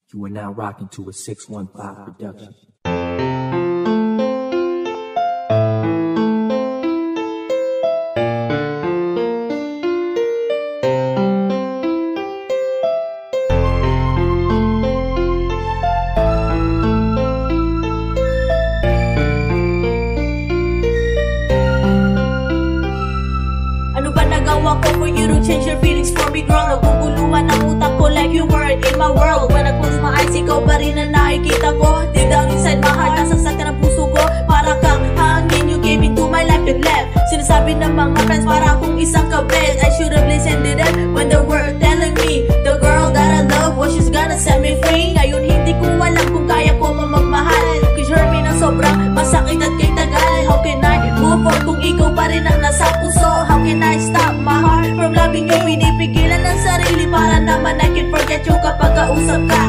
You are now rocking to a 615 production. Ano ba nagawa ko for you to change your feelings for me, girl? Naguguluhan ang utak ko like you weren't in my world. When I close my eyes, ikaw pa rin ang nakikita ko. Deep down inside my heart, nasasaktan ang puso ko. Para kang hangin, you gave into my life and left. Sinasabi ng mga friends para akong isang kabit. I should've listened to them when they were telling me the girl that I love was she's gonna set me free. Ngayon hindi ko alam kung kaya ko magmahal. Cause hurt me ng sobrang masakit at kay tagal. How can I move on kung ikaw pa rin ang nasa puso? How can I stop my heart from loving you? Pinipigilan ng sarili para naman I can forget you kapag kausap ka.